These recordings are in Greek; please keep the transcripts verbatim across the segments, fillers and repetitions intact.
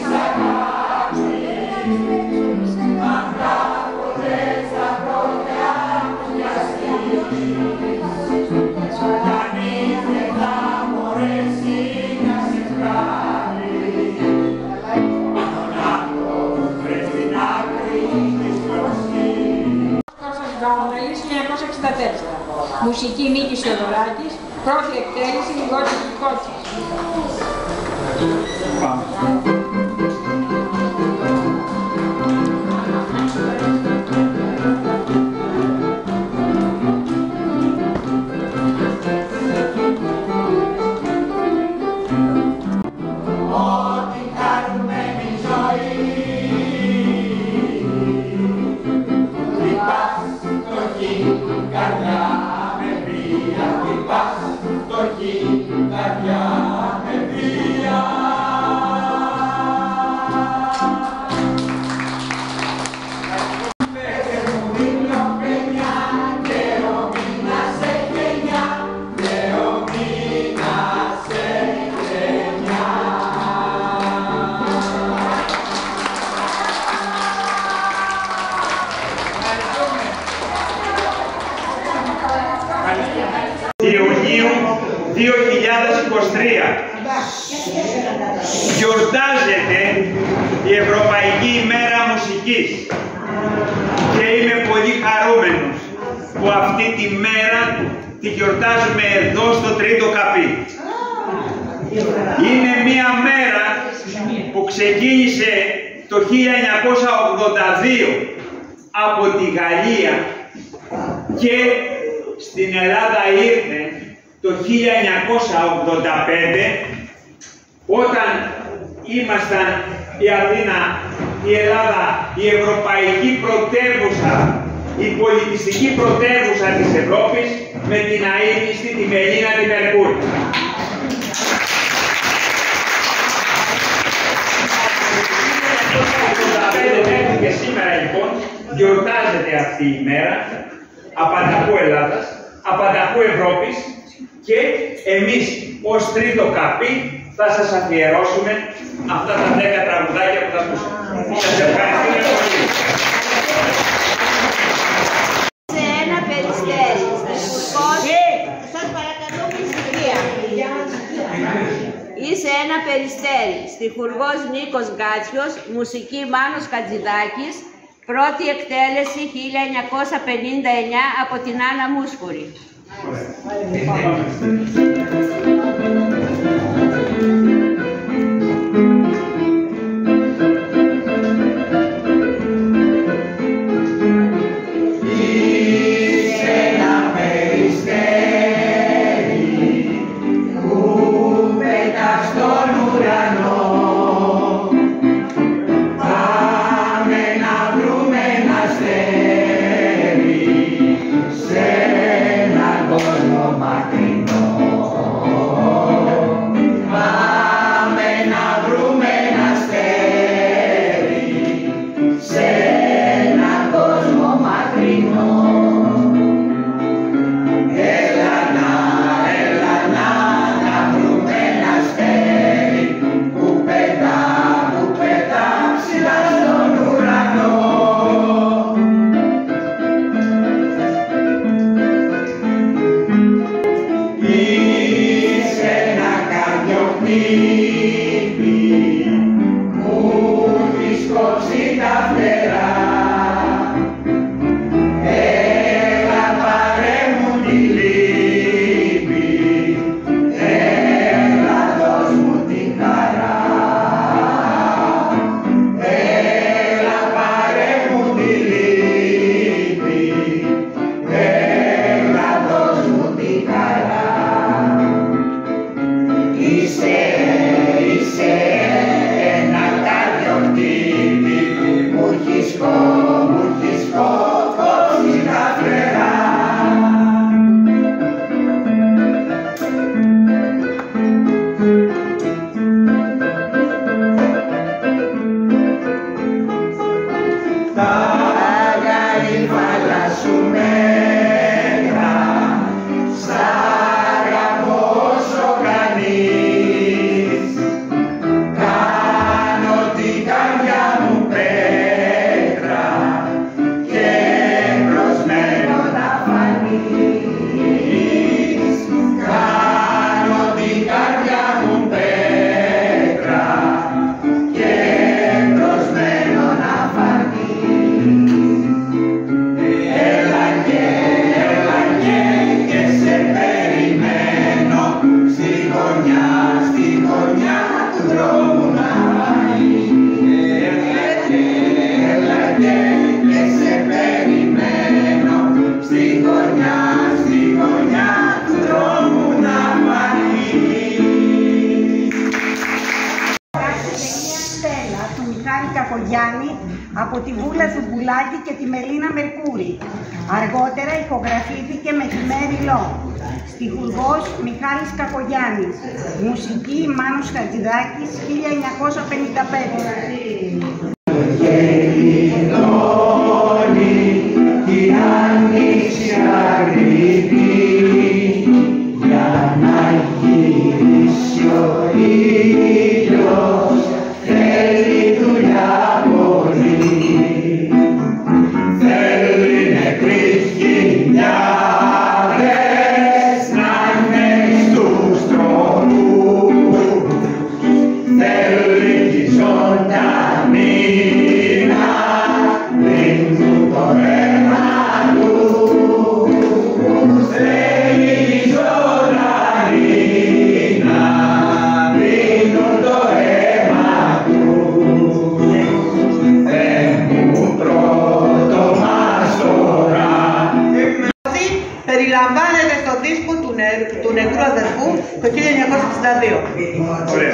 Μουσική Μίκης Θεοδωράκης, πρώτη εκτέλεση Γιώργης Κότσης. Ιουνίου δύο χιλιάδες είκοσι τρία γιορτάζεται η Ευρωπαϊκή ημέρα μουσικής και είμαι πολύ χαρούμενος που αυτή τη μέρα τη γιορτάζουμε εδώ στο Τρίτο Καπί. Είναι μία μέρα που ξεκίνησε το χίλια εννιακόσια ογδόντα δύο από τη Γαλλία και στην Ελλάδα ήρθε το χίλια εννιακόσια ογδόντα πέντε όταν ήμασταν η Αθήνα, η Ελλάδα, η ευρωπαϊκή πρωτεύουσα, η πολιτιστική πρωτεύουσα της Ευρώπης με την αείμνηστη τη Μελίνα τη Μερκούρη. Μέχρι και σήμερα λοιπόν γιορτάζεται αυτή η μέρα απανταχού Ελλάδας, απανταχού Ευρώπης και εμείς ως Τρίτο Καπί θα σας αφιερώσουμε αυτά τα δέκα τραγουδάκια που θα ακούσουμε. Σας ευχαριστούμε πολύ. Σε ένα περιστέρι, σας παρακαλώ ησυχία. Είσαι ένα περιστέρι, στιχουργός Νίκος Γκάτσιος, μουσική Μάνος Χατζηδάκης, πρώτη εκτέλεση χίλια εννιακόσια πενήντα εννιά από την Άννα Μούσχουρη. Μακρινό, μα Κακογιάννη από τη Βούλα Δουμπουλάκη και τη Μελίνα Μερκούρη. Αργότερα ηχογραφήθηκε με τη Μέρι Λό. Στιχουργός Μιχάλης Κακογιάννης. Μουσική Μάνος Χατζηδάκης, χίλια εννιακόσια πενήντα πέντε. Περιλαμβάνεται στο δίσκο του, νε, του νεκρού αδερφού το χίλια εννιακόσια εξήντα δύο. Ωραία.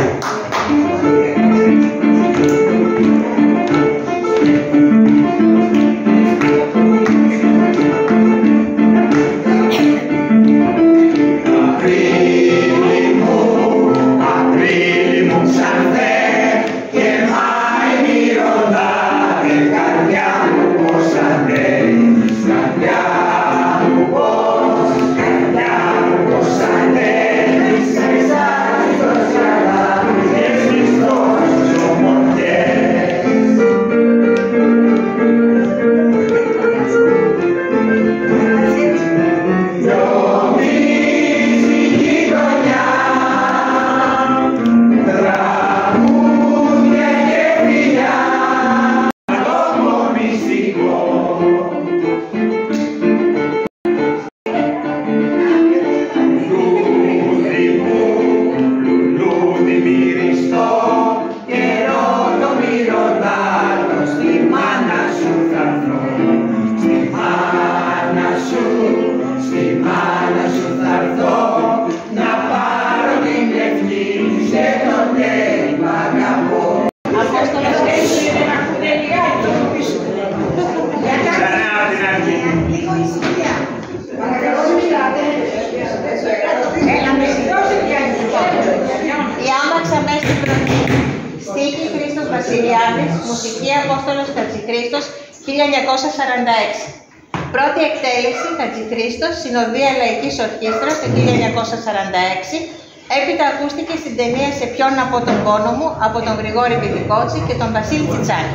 Μουσική Απόστολος Χατζηχρήστος, χίλια εννιακόσια σαράντα έξι. Πρώτη εκτέλεση Χατζηχρήστος, Συνοδεία Λαϊκής Ορχήστρας, το χίλια εννιακόσια σαράντα έξι. Έπειτα ακούστηκε στην ταινία «Σε ποιον από τον πόνο μου» από τον Γρηγόρη Πηδικότση και τον Βασίλη Τσιτσάνη.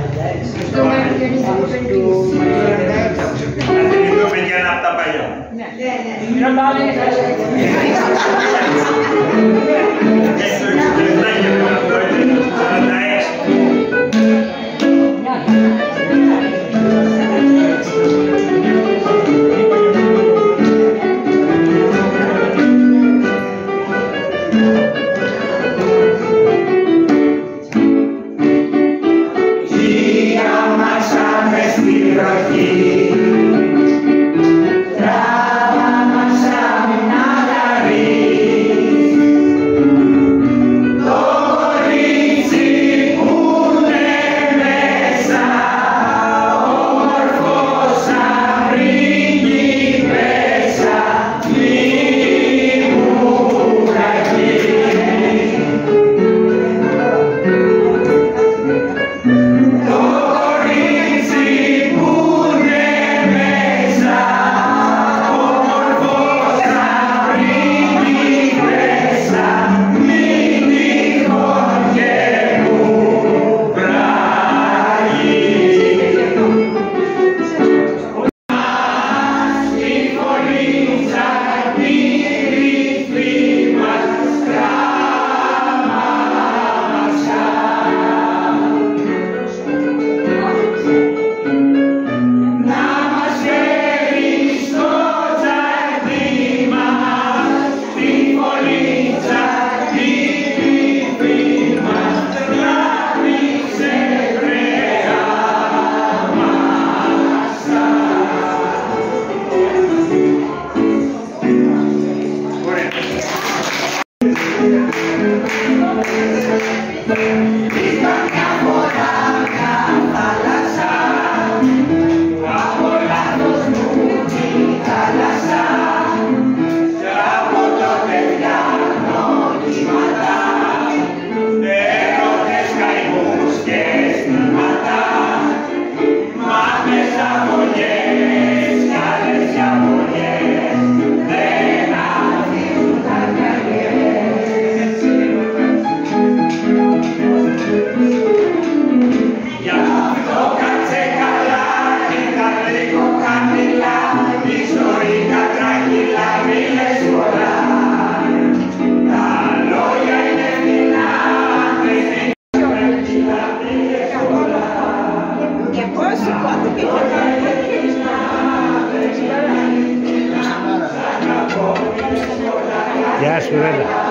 Να θυμηθούμε και ένα από τα παλιά. Κορίτσι που Σουρέλα.